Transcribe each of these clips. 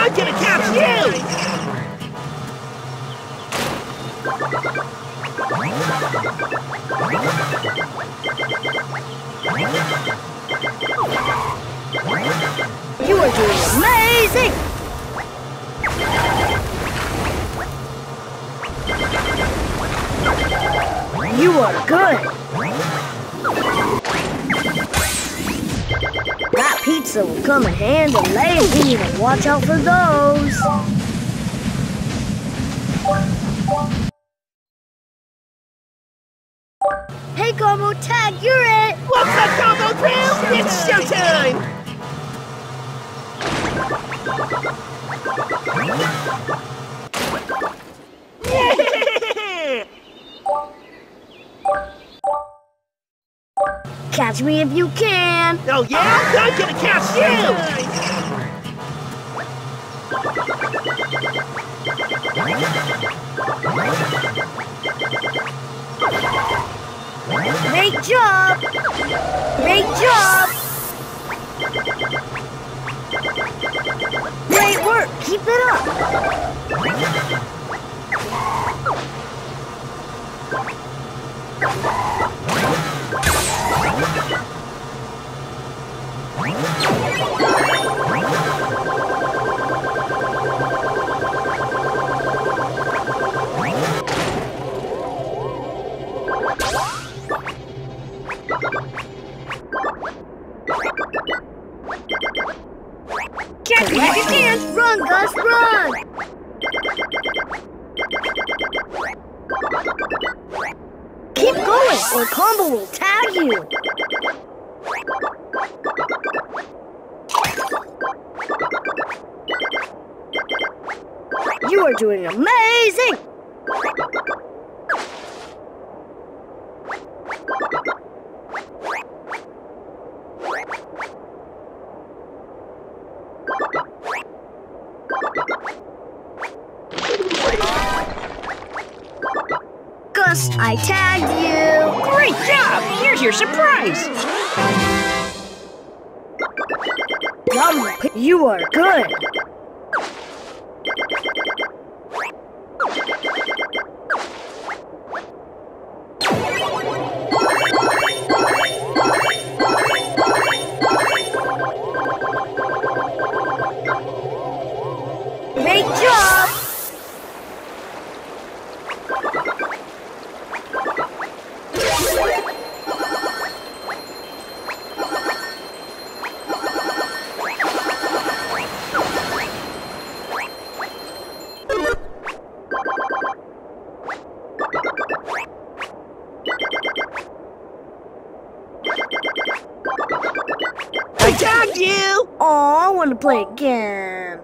I'm gonna catch you! You are doing amazing! You are good! That pizza will come in handy later. You need to watch out for those. Hey, Combo Tag, you're it! What's up, Combo Crew? It's showtime! Yeah! Catch me if you can! Oh yeah? I'm gonna catch you! Great job! Great job! Great work! Keep it up! Catch me if you can! Run, Gus, run! Keep going, or Combo will tag you! You are doing amazing! Gus, I tagged you! Great job! Here's your surprise! You are good! Great job! I tagged you! Aw, I want to play again.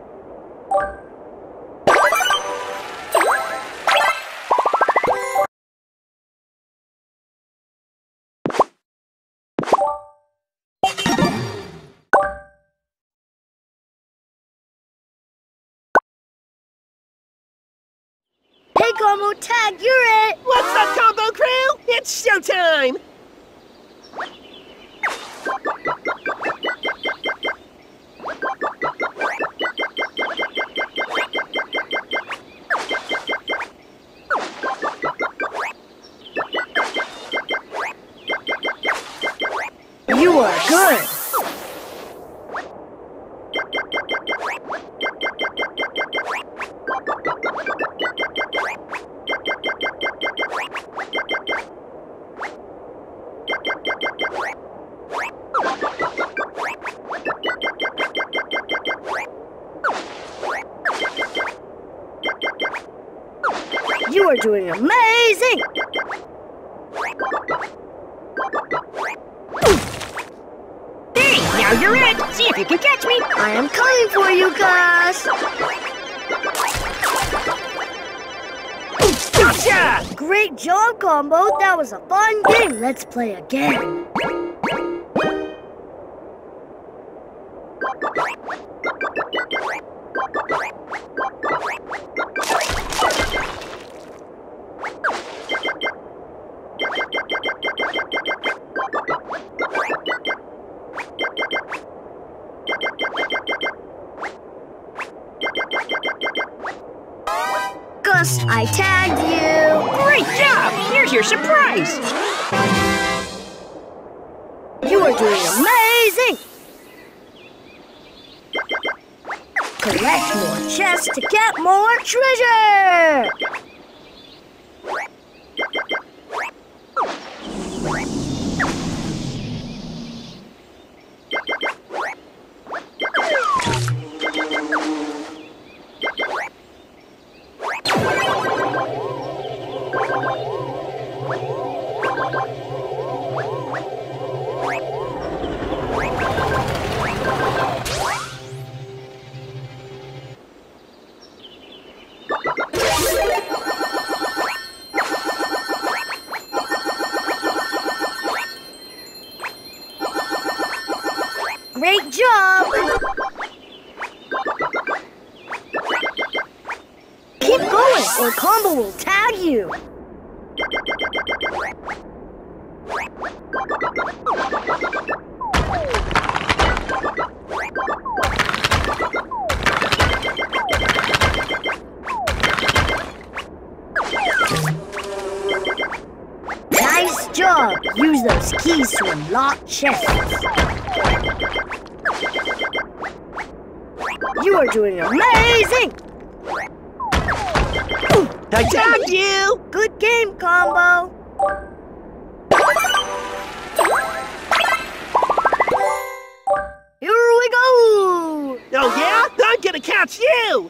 Hey, Combo Tag, you're it! What's up, Combo Crew? It's showtime! You are good! You are doing amazing! Hey, now you're it! See if you can catch me! I am coming for you, Gus! Gotcha! Great job, Combo! That was a fun game! Let's play again! Plus, I tagged you. Great job! Here's your surprise! You are doing amazing! Collect more chests to get more treasure! Great job! Keep going, or Combo will tag you. Nice job! Use those keys to unlock chests. You are doing amazing! I tagged you! Good game, Combo! Here we go! Oh yeah? I'm gonna catch you!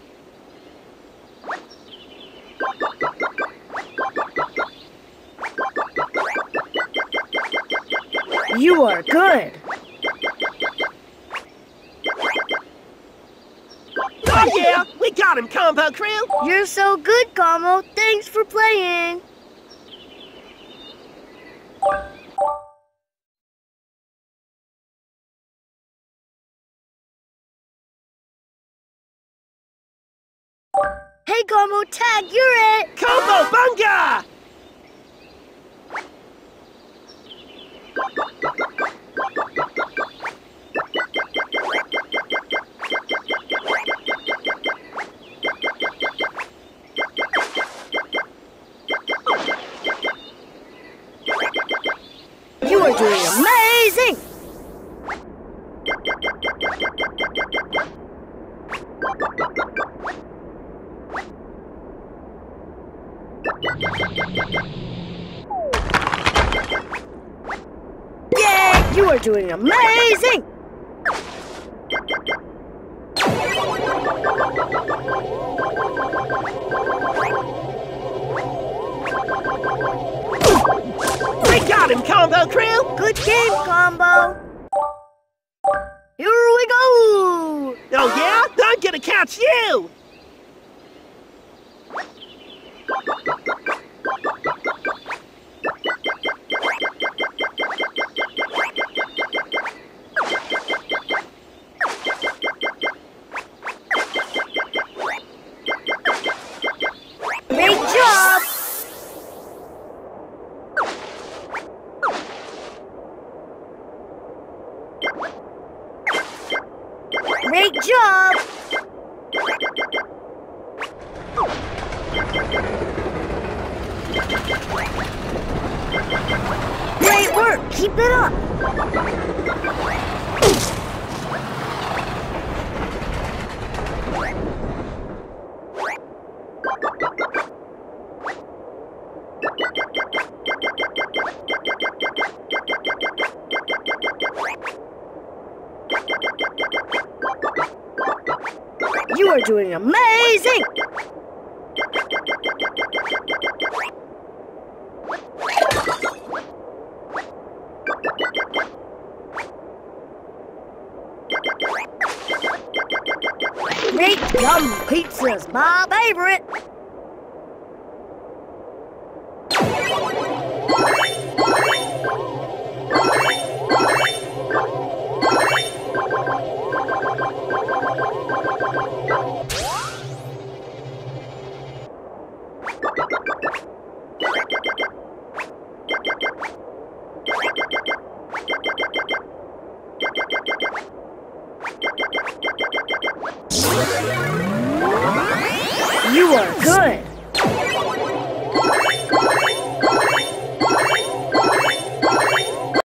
You are good! Oh yeah! We got him, Combo Crew! You're so good, Combo! Thanks for playing! Hey, Combo, tag, you're it! Combo Bunga! You are doing amazing! Yay! You are doing amazing! We got him, Combo Crew! Good game, Combo! Here we go! Oh yeah? I'm gonna catch you! Great job! Great job! Great work! Keep it up! You are doing amazing! Great Yum Pizza's my favorite! You are good.